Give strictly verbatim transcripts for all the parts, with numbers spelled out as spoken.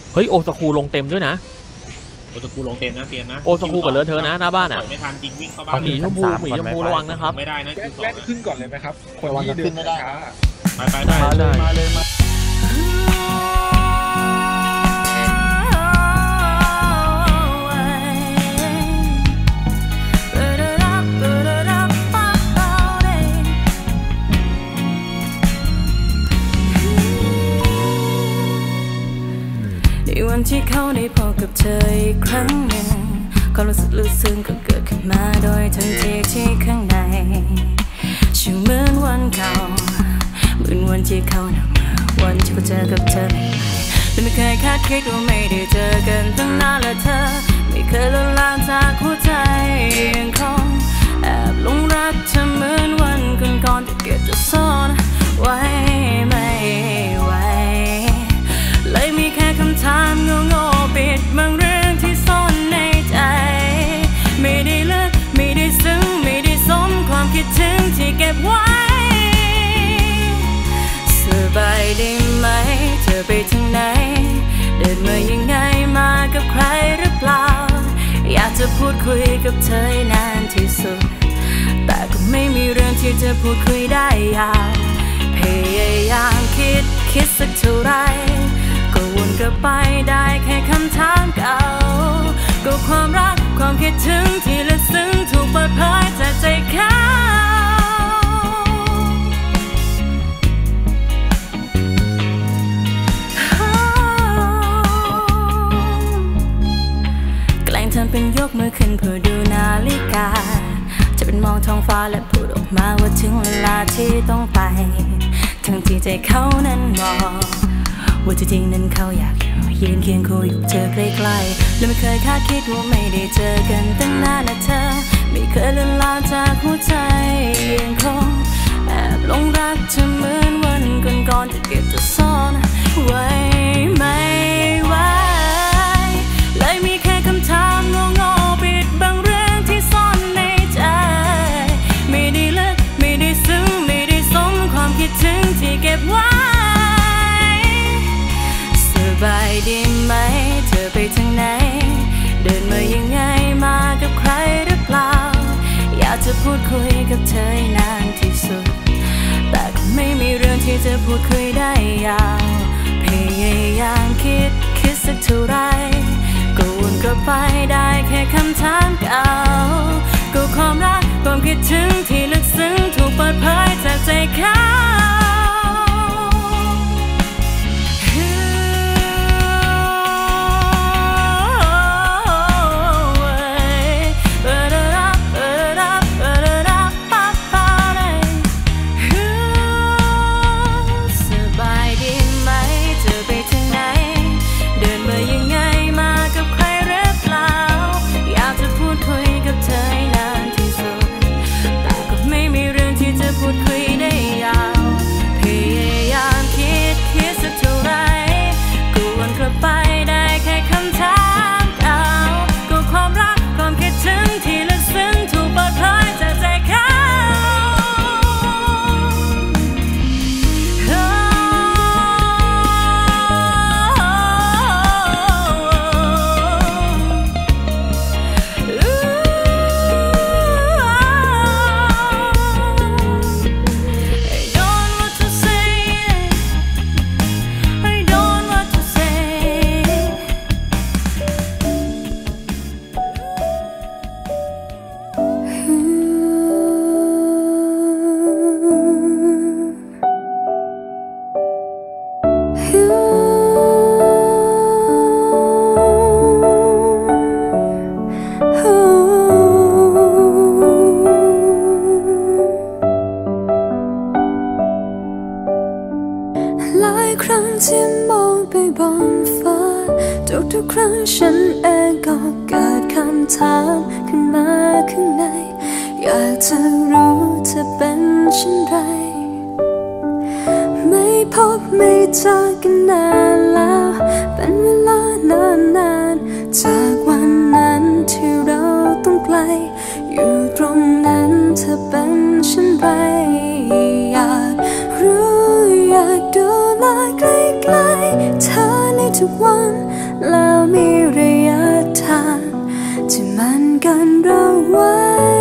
เฮ้ยโอซากุลงเต็มด้วยนะโอซากุลงเต็มนะเตียนนะโอซากุกับเลอะเทอะนะหน้าบ้านอ่ะไม่ทันจริงวิ่งเข้าบ้านหมีชมพูหมีชมพูระวังนะครับไม่ได้นะคิวสองขึ้นก่อนเลยไหมครับคนที่เดินช้าไปไปได้มาเลยมาเลยมาวันที่เขาได้พบกับเธออีกครั้งหนึ่งความรู้สึกลึกซึ้งก็เกิดขึ้นมาโดยทันทีที่ข้างในช่างเหมือนวันเก่าเหมือนวันที่เขาหนักวันที่เขาเจอกับเธอแต่ไม่เคยคาดคิดว่าไม่ได้เจอกันตั้งนานและเธอไม่เคยลดลางจากหัวใจยังคงแอบหลงรักเธอเหมือนวันก่อนๆที่เก็บจะซ่อนไว้ไม่ไหวเลยมีแค่คำถามโง่ๆปิดบางเรื่องที่ซ่อนในใจไม่ได้ลึกไม่ได้ซึ้งไม่ได้สมความคิดถึงที่เก็บไว้สบายดีไหมเธอไปถึงไหนเดินมายังไงมากับใครหรือเปล่าอยากจะพูดคุยกับเธอนานที่สุดแต่ก็ไม่มีเรื่องที่จะพูดคุยได้ยาวพยายามคิดคิดสักเท่าไรก็วนกลับไปได้แค่คำถามเก่าก็ความรักความคิดถึงที่ลึกซึ้งถูกเปิดเผยจากใจเขาแกล้งทำเป็นยกมือขึ้นเพื่อดูนาฬิกาจะเป็นมองท้องฟ้าและพูดออกมาว่าถึงเวลาที่ต้องไปทั้งที่ใจเขานั้นบอกว่าจริงๆนั้นเขาอยากอยู่ยืนเคียงคู่อยู่เธอใกล้ๆและไม่เคยคาดคิดว่าไม่ได้เจอกันตั้งนานและเธอไม่เคยเลือนลางจากหัวใจยังคงแอบหลงรักเธอเหมือนวันก่อนๆที่เก็บจะซ่อนไว้ไม่ไหวเลยมีแค่คำถามโง่ๆปิดบางเรื่องที่ซ่อนในใจไม่ได้ลึกไม่ได้ซึ้งไม่ได้สมความคิดถึงที่เก็บไว้สบายดีไหมเธอไปทางไหนเดินมายังไงมากับใครหรือเปล่าอยากจะพูดคุยกับเธอนานที่สุดแต่ก็ไม่มีเรื่องที่จะพูดคุยได้ยาวพยายามคิดคิดสักเท่าไรก็วนกลับไปได้แค่คำถามเก่าก็ความรักความคิดถึงที่ลึกซึ้งถูกเปิดเผยจากใจเขาที่มองไปบนฟ้าทุกๆครั้งฉันเองก็เกิดคำถามขึ้นมาข้างในอยากจะรู้เธอเป็นเช่นไรไม่พบไม่เจอกันนานแล้วเป็นเวลานานๆจากวันนั้นที่เราต้องไกลอยู่ตรงนั้นเธอเป็นเช่นไรอยากรู้อยากดูแลใกล้ๆเธอในททุกวันแล้วมีระยะทางที่มันกันเราไว้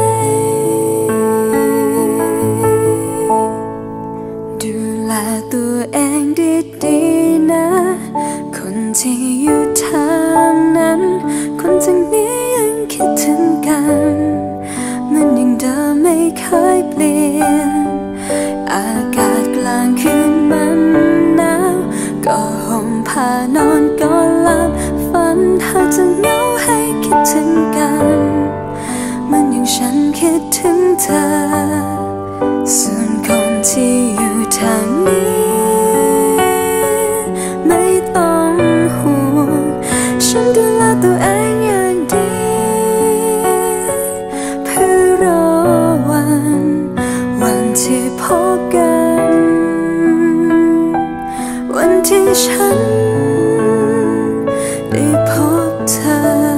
ดูแลตัวเองดีๆนะคนที่อยู่ทางนั้นคนทางนี้ยังคิดถึงกันมันยังเดิมไม่เคยเปลี่ยนอากาศกลางคืนมันหนาวก็ห่มผ้านอนก็หลับฝันหากจะเหงาให้คิดถึงกันมันยังฉันคิดถึงเธอส่วนคนที่อยู่ทางนี้ไม่ต้องห่วงฉันดูแลตัวเองอย่างดีเพื่อรอวันวันที่พบกันวันที่ฉันได้พบเธอ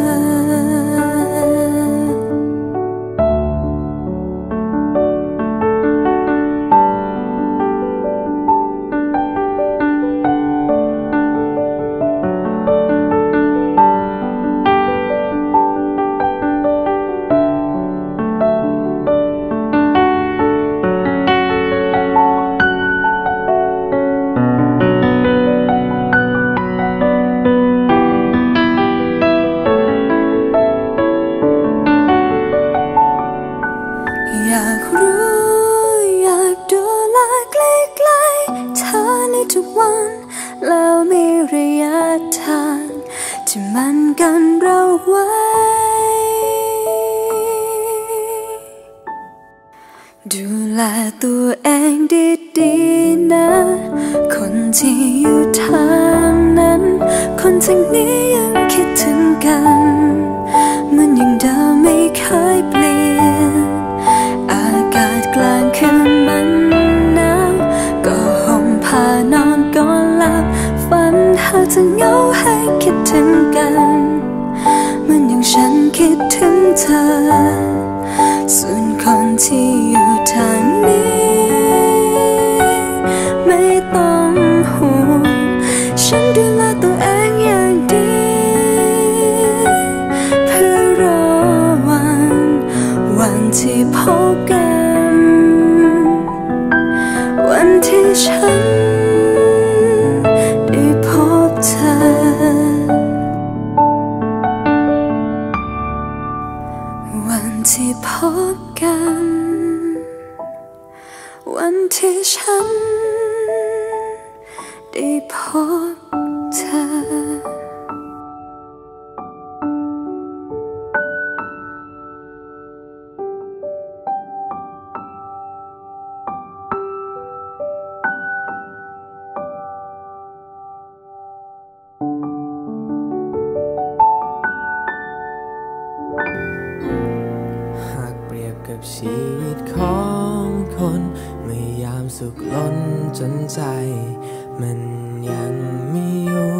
อยากรู้อยากดูแลใกล้ๆเธอในทุกวันแล้วมีระยะทางที่มันกันเราไว้ดูแลตัวเองดีๆนะคนที่อยู่ทางนั้นคนทางนี้ยังคิดถึงกันมันยังเดิมไม่เคยเปลี่ยนอากาศกลางคืนมันหนาวก็ห่มผ้านอนก็หลับฝันหากจะเหงาให้คิดถึงกันมันยังฉันคิดถึงเธอส่วนคนที่อยู่ทางนี้ไม่ต้องห่วงฉันดูแลตัวเองอย่างดีเพื่อรอวันวันที่พบกันวันที่ฉันได้พบเธอวันที่พบกันวันที่ฉันได้พบเธอหากเปรียบกับชีวิตของคนเมื่อยามสุขล้นจนใจมันยังมีอยู่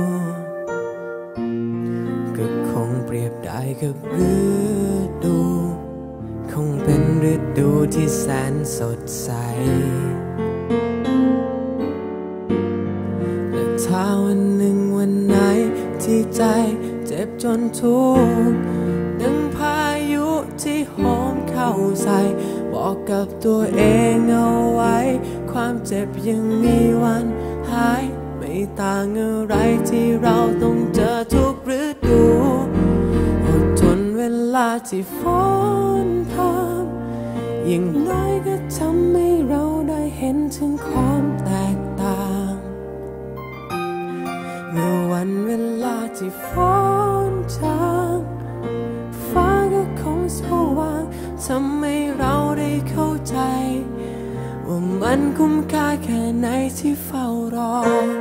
ก็คงเปรียบได้กับฤดูคงเป็นฤดูที่แสนสดใสและถ้าวันหนึ่งวันไหนที่ใจเจ็บจนทุกข์ดังพายุที่โหมเข้าใส่บอกกับตัวเองเอาไว้ความเจ็บยังมีวันหายไม่ต่างอะไรที่เราต้องเจอทุกฤดูอดทนเวลาที่ฝนพรำยิ่งน้อยก็ทำให้เราได้เห็นถึงความแตกต่างเมื่อวันเวลาที่ฝนจางฟ้าก็คงสว่างทำให้เราได้เข้าใจว่ามันคุ้มค่าแค่ไหนที่เฝ้ารอ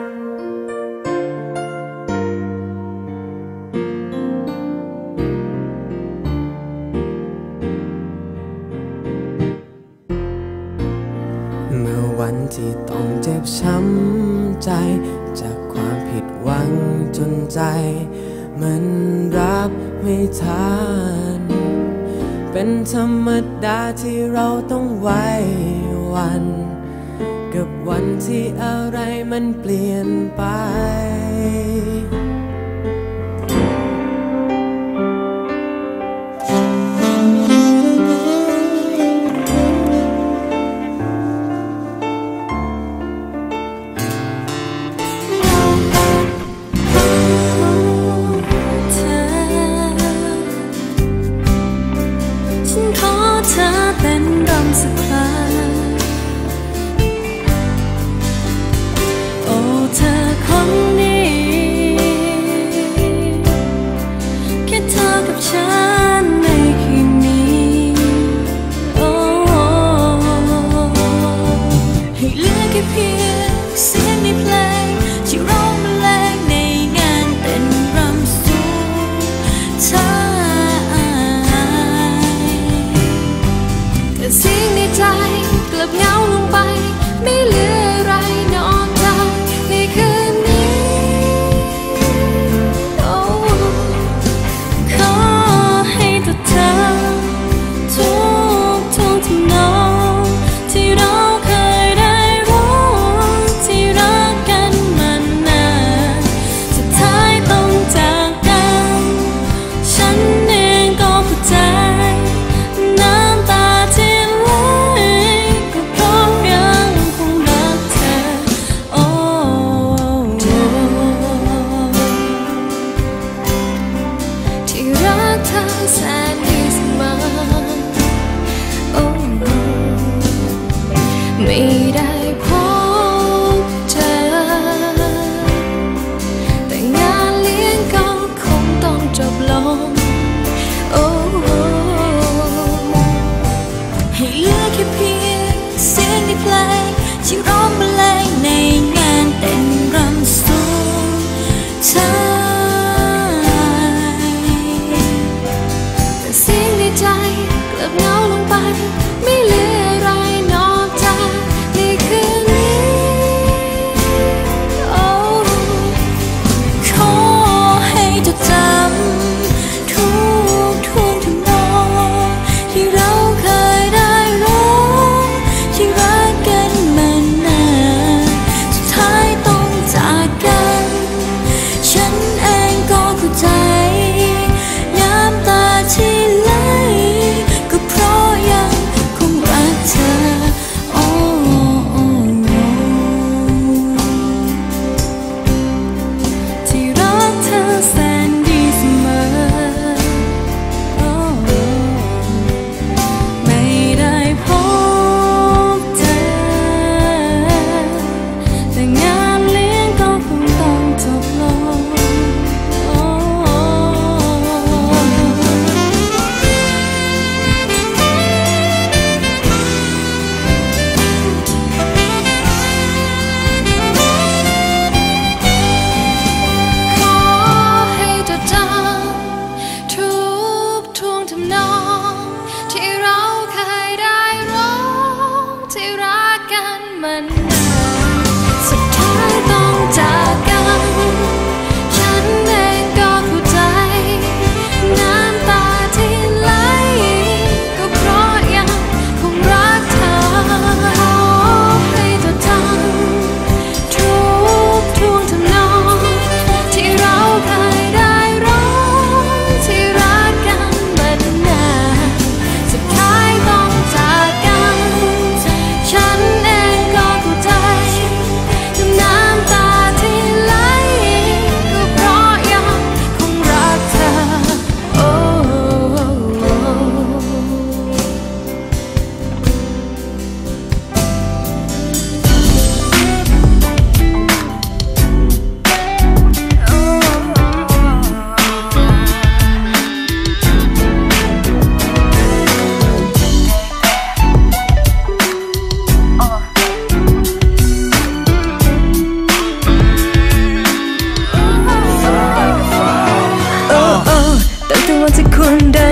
เมื่อวันที่ต้องเจ็บช้ำใจจากความผิดหวังจนใจมันรับไม่ทันเป็นธรรมดาที่เราต้องไว้วันกับวันที่อะไรมันเปลี่ยนไป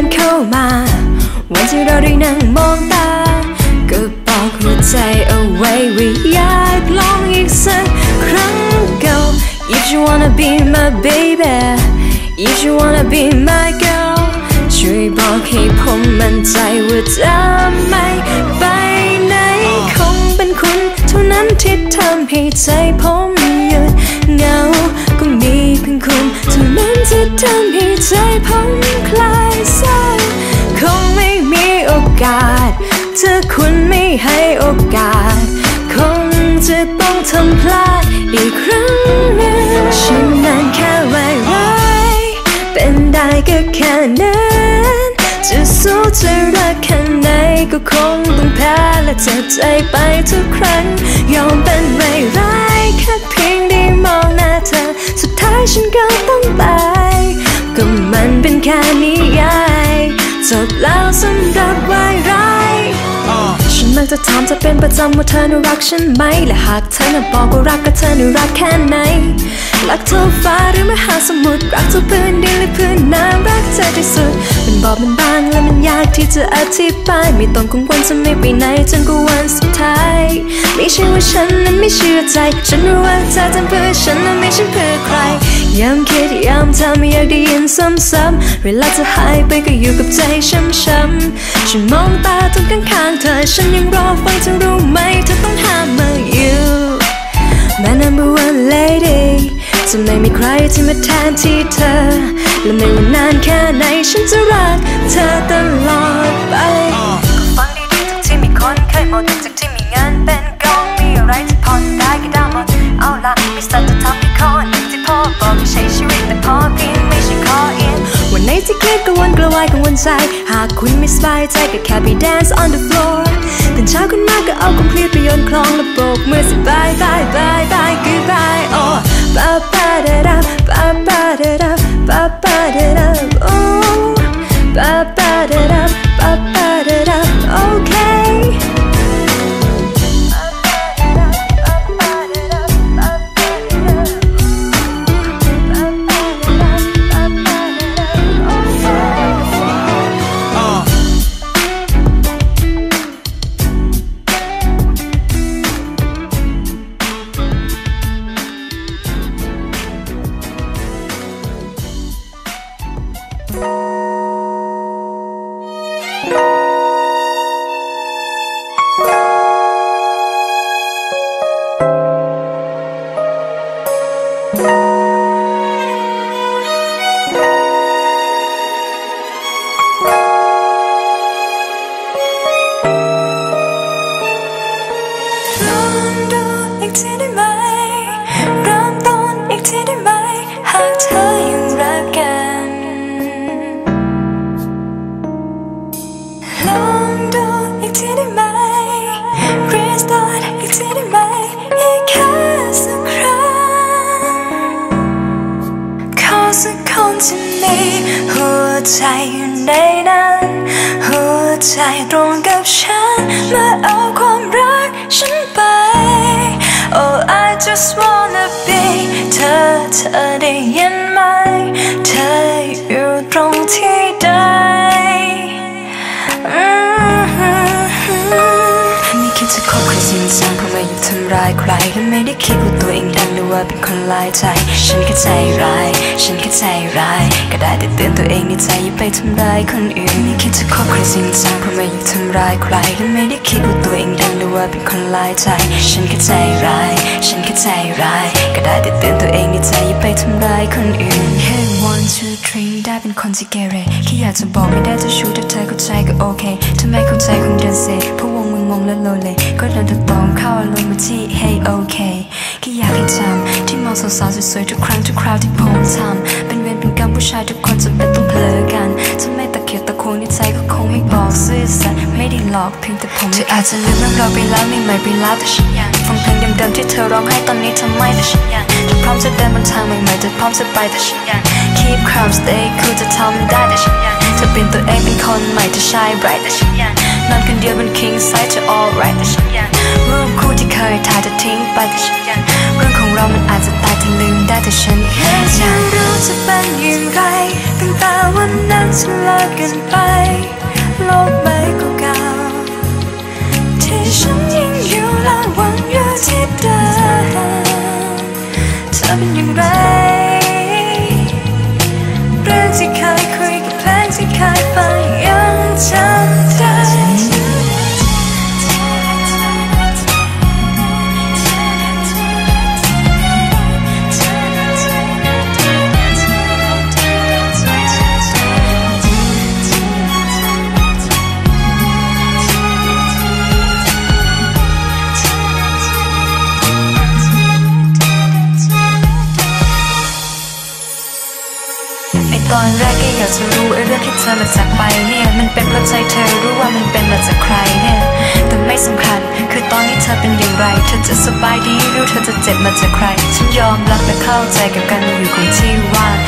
เข้ามาวันที่เราได้นั่งมองตาก็บอกหัวใจเอาไว้ว่าอยากลองอีกสักครั้งเก่า If you wanna be my baby If you wanna be my girl ช่วยบอกให้ผมมั่นใจว่าจะไม่ไปไหนคงเป็นคุณเท่านั้นที่ทำให้ใจผมหยุดเหงาก็มีเพียงคุณเท่านั้นที่ทำให้ใจผมคลายเศร้าคงไม่มีโอกาสถ้าคุณไม่ให้โอกาสคงจะต้องทำพลาดอีกครั้งหนึ่งฉันนั้นแค่ไว้ไว้เป็นได้ก็แค่นั้นจะสู้จะรักแค่ไหนก็คงต้องแพ้และเจ็บใจไปทุกครั้งยอมเป็นไว้ร้ายแค่เพียงได้มองหน้าเธอสุดท้ายฉันก็ต้องตายก็มันเป็นแค่นิยายจบแล้วสำหรับไว้ร้ายฉันมักจะถามเธอเป็นประจำว่าเธอน่ารักฉันไหมและหากเธอน่ะบอกว่ารักก็เธอน่ารักแค่ไหนรักเท่าฟ้าหรือมหาสมุทรรักเท่าพื้นดินหรือพื้นน้ำรักเธอที่สุดมันบอกมันบางและมันยากที่จะอธิบายไม่ต้องกังวลจะไม่ไปไหนจนกว่าวันสุดท้ายไม่ใช่ว่าฉันนั้นไม่เชื่อใจฉันรู้ว่าเธอทำเพื่อฉันและไม่ใช่เพื่อใครย้ำคิดย้ำทำไม่อยากได้ยินซ้ำๆเวลาจะหายไปก็อยู่กับใจช้ำๆฉันมองตาตรงข้างๆเธอฉันยังรอฟังเธอรู้ไหมเธอต้องห้ามมาอยู่My number one lady จะไม่มีใครที่มาแทนที่เธอและไม่ว่านานแค่ไหนฉันจะรักเธอตลอดไปฟังดีๆทุกที่มีคนเคยหมดจากที่มีเงินเป็นกองมีอะไรที่ผ่อนได้ก็ได้หมดเอาล่ะมีสัตว์จะทำให้ข้อหนึ่งที่พ่อบอกไม่ใช่ชีวิตแต่พอเพียงไม่ใช่ข้อเอียงวันไหนที่เครียดกังวลกระวายกังวลใจหากคุณไม่สบายใจก็แค่ไป dance on the floor ตื่นเช้าขึ้นมาก็เอาความเครียดไปโยนคลองและโบกมือสิบายบายบายบาย goodbye oh ba ba da da ba ba da da ba ba da da oh ba ba da da ba ba da da okayใจอยู่ในนั้นหัวใจตรงกับฉันมาเอาความรักฉันไป Oh I just wanna be เธอเธอได้ยินไหมเธออยู่ตรงที่ใดไม่คิดจะคบใครจริงจังเพราะไม่อยากทำร้ายใครและไม่ได้คิดว่าตัวเองดังหรือว่าเป็นคนลายใจฉันแค่ใจร้ายฉันแค่ใจร้ายก็ได้แต่เตือนตัวเองในใจอย่าไปทำร้ายคนอื่นไม่คิดจะคบใครจริงจังเพราะไม่อยากทำร้ายใครและไม่ได้คิดว่าตัวเองดังหรือว่าเป็นคนลายใจฉันแค่ใจร้ายฉันแค่ใจร้ายก็ได้แต่เตือนตัวเองในใจอย่าไปทำร้ายคนอื่น Hey one two three ได้เป็นคนที่เกเรแค่อยากจะบอกไม่ได้จะชูถ้าเธอเข้าใจก็โอเคทำไมเข้าใจคงเดินเซเพราะวงมึงมองและโลเลก็เดินตะตองเข้าอารมณ์มาที่ Hey okay แค่อยากให้จำที่มองสาวๆสวยๆทุกครั้งทุกคราวที่ผมทำเป็นเวรเป็นกรรมผู้ชายทุกคนจะเป็นต้องเผลอกันถ้าไม่ตะเกียบตะโกนในใจก็คงไม่บอกซื่อสัตย์ไม่ได้หลอกเพียงแต่ผมเธออาจจะลืมเรื่องเราไปแล้วไม่ใหม่ไปแล้วแต่ฉันยังฟังเพลงเดิมๆที่เธอร้องให้ตอนนี้ทำไมแต่ฉันยังจะพร้อมจะเดินบนทางใหม่ๆจะพร้อมจะไปแต่ฉันยัง Keep calm stay cool จะทำได้แต่ฉันยังเธอเป็นตัวเองเป็นคนใหม่จะ shine bright แต่ฉันยังนอนคนเดียวบน king size จะ alright แต่ฉันยังรูปคู่ที่เคยถ่ายจะทิ้งไปแต่ฉันยังเรื่องของเรามันอาจจะตายถึงลืมได้แต่ฉันยังเราจะเป็นอย่างไรตั้งแต่วันนั้นจะลากันไปโลกใบเก่าๆที่ฉันยังอยู่และหวังอยู่ที่เดิมเธอเป็นอย่างไรเรื่องที่เคยคุยกับเพลงที่เคยฟังยังจำได้ตอนแรกก็อยากจะรู้ไอ้เรื่องที่เธอมาจากไปเนี่ยมันเป็นเพราะใจเธอรู้ว่ามันเป็นมาจากใครเนี่ยแต่ไม่สำคัญคือตอนนี้เธอเป็นอย่างไรเธอจะสบายดีหรือเธอจะเจ็บมาจากใครฉันยอมรับและเข้าใจกับการมีอยู่ของที่ว่าง